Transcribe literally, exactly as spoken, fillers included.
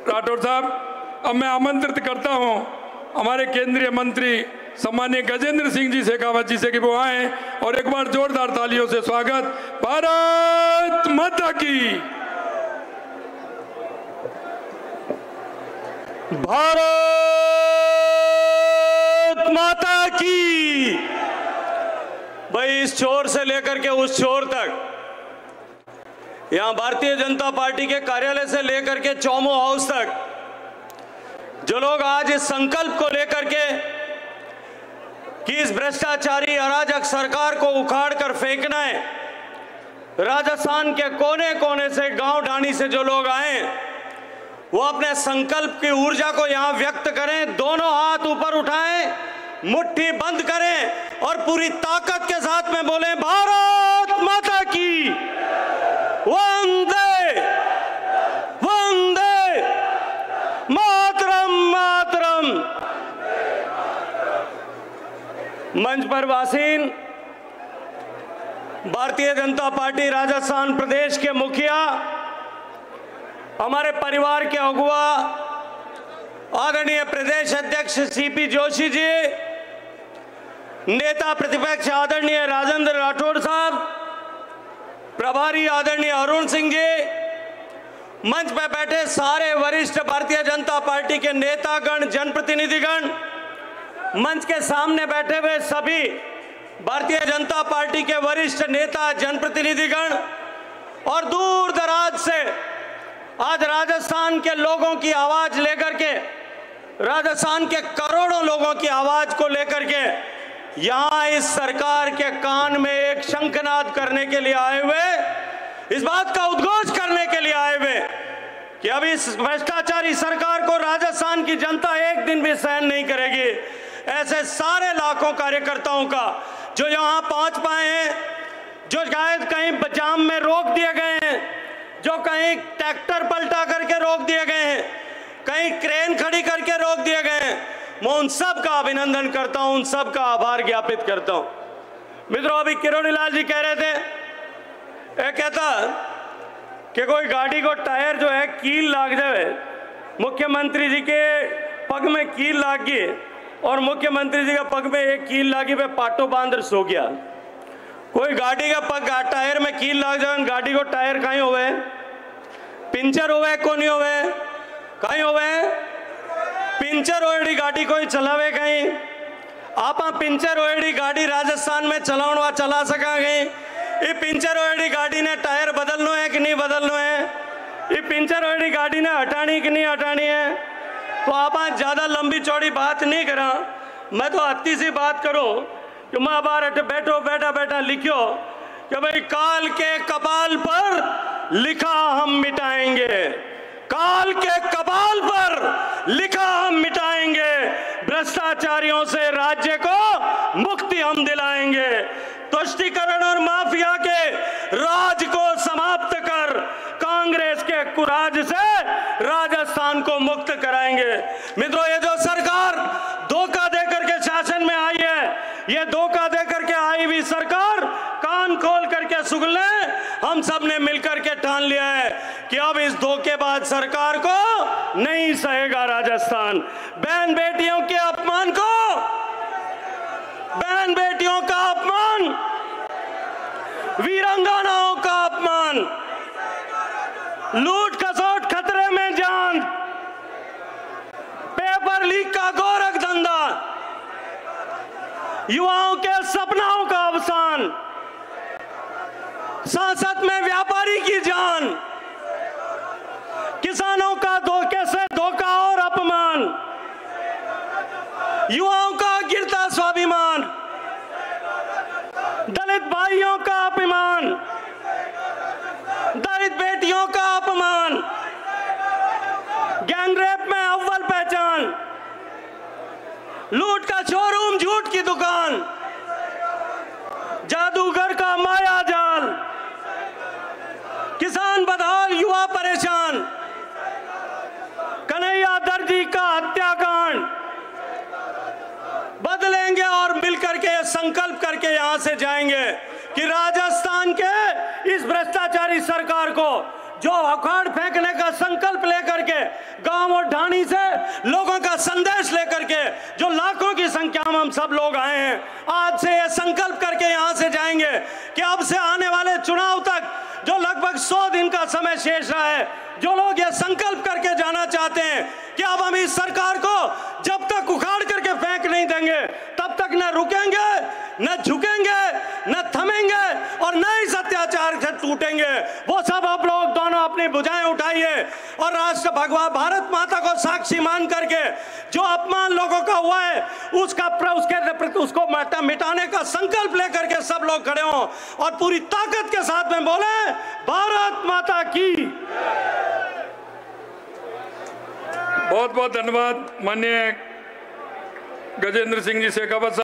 राठौर साहब। अब मैं आमंत्रित करता हूं हमारे केंद्रीय मंत्री सम्मानीय गजेंद्र सिंह जी शेखावत जी से कि वो आए और एक बार जोरदार तालियों से स्वागत। भारत माता की, भारत माता की। भाई इस छोर से लेकर के उस छोर तक, यहां भारतीय जनता पार्टी के कार्यालय से लेकर के चौमो हाउस तक जो लोग आज इस संकल्प को लेकर के कि इस भ्रष्टाचारी अराजक सरकार को उखाड़ कर फेंकना है, राजस्थान के कोने कोने से, गांव ढाणी से जो लोग आए वो अपने संकल्प की ऊर्जा को यहां व्यक्त करें। दोनों हाथ ऊपर उठाएं, मुट्ठी बंद करें और पूरी ताकत के साथ में बोलें भारत माता की वंदे वंदे मातरम मातरम। मंच पर वासीन, भारतीय जनता पार्टी राजस्थान प्रदेश के मुखिया, हमारे परिवार के अगुआ आदरणीय प्रदेश अध्यक्ष सीपी जोशी जी, नेता प्रतिपक्ष आदरणीय राजेंद्र राठौड़ साहब, प्रभारी आदरणीय अरुण सिंह जी, मंच पर बैठे सारे वरिष्ठ भारतीय जनता पार्टी के नेतागण, जनप्रतिनिधिगण, मंच के सामने बैठे हुए सभी भारतीय जनता पार्टी के वरिष्ठ नेता, जनप्रतिनिधिगण और दूर दराज से आज राजस्थान के लोगों की आवाज लेकर के, राजस्थान के करोड़ों लोगों की आवाज को लेकर के यहां इस सरकार के कान में एक शंखनाद करने के लिए आए हुए, इस बात का उद्घोष करने के लिए आए हुए कि अब इस भ्रष्टाचारी सरकार को राजस्थान की जनता एक दिन भी सहन नहीं करेगी। ऐसे सारे लाखों कार्यकर्ताओं का जो यहां पहुंच पाए हैं, जो शायद कहीं जाम में रोक दिए गए हैं, जो कहीं ट्रैक्टर पलटा करके रोक दिए गए हैं, कहीं क्रेन खड़ी करके रोक दिए गए हैं, मैं उन सब का अभिनंदन करता हूं, उन सब का आभार ज्ञापित करता हूं। मित्रों, अभी किरोड़ीलाल जी कह रहे थे, ये कहता कि कोई गाड़ी को टायर जो है कील लाग जाए, मुख्यमंत्री जी के पग में कील लाग गई और मुख्यमंत्री जी के पग में एक कील लागी पे पाटो बांधर सो गया। कोई गाड़ी का पग टायर में कील लाग जाए, गाड़ी को टायर कहीं होवे, पिंचर होवे को नहीं होवे, कहीं होवे पिंचर होएड़ी गाड़ी कोई चलावे कहीं। आप पिंचर होएड़ी गाड़ी राजस्थान में चलाववा चला सका कहीं। ये पिंचर होएड़ी गाड़ी ने टायर बदलना है कि नहीं बदलना है, ये पिंचर होएड़ी गाड़ी ने हटानी कि नहीं हटानी है। तो आप ज्यादा लंबी चौड़ी बात नहीं करा, मैं तो अति सी बात करूं कि महाभारत बैठो बैठा बैठा लिखो कि भाई काल के कपाल पर लिखा हम मिटाएंगे, काल के कपाल पर लिखा हम मिटाएंगे, भ्रष्टाचारियों से राज्य को मुक्ति हम दिलाएंगे, तुष्टीकरण और माफिया के राज को समाप्त कर कांग्रेस के कुराज से राजस्थान को मुक्त कराएंगे। मित्रों, ये जो सरकार धोखा देकर के शासन में आई है, ये धोखा देकर के आई हुई सरकार कान खोल करके सुन ले, हम सब ने मिलकर के ठान लिया है कि अब इस धोखेबाज सरकार को नहीं सहेगा राजस्थान। बहन बेटियों के अपमान को, बहन बेटियों का अपमान, वीरांगनाओं का अपमान, लूट खसोट खतरे में जान, पेपर लीक का गोरख धंधा, युवाओं के सपनाओं का अवसान, संसद में व्यापारी की जान, किसानों का धोखे से धोखा और अपमान, युवाओं का गिरता स्वाभिमान, दलित भाइयों का अपमान, दलित बेटियों का अपमान, गैंगरेप में अव्वल पहचान, लूट का शोरूम, झूठ की दुकान, जादूगर का माया जाल, किसान बदहाल, युवा परेशान, कन्हैया दर्जी का हत्याकांड, बदलेंगे और मिलकर के संकल्प करके यहां से जाएंगे कि राजस्थान के इस भ्रष्टाचारी सरकार को जो अखाड़ फेंकने का संकल्प लेकर के गांव ढाणी से लोगों का संदेश लेकर के, जो लाखों की संख्या में हम सब लोग आए हैं, आज से ये संकल्प करके यहां से जाएंगे कि अब से आने वाले चुनाव तक जो लगभग सौ दिन का समय शेष रहा है, जो लोग ये संकल्प करके जाना चाहते हैं कि अब हम इस सरकार को जब तक उखाड़ करके फेंक नहीं देंगे तब तक न रुकेंगे, न झुकेंगे, न थमेंगे और न इस अत्याचार से टूटेंगे, वो सब आप लोग दोनों अपनी भुजाएं उठाइए और राष्ट्र भगवान भारत माता को साक्षी मान करके जो अपमान लोगों का हुआ है उसका प्र, उसके उसको मिटाने का संकल्प लेकर के सब लोग खड़े हों और पूरी ताकत के साथ में बोले भारत माता की। बहुत बहुत धन्यवाद माननीय गजेंद्र सिंह जी शेखावत साहब।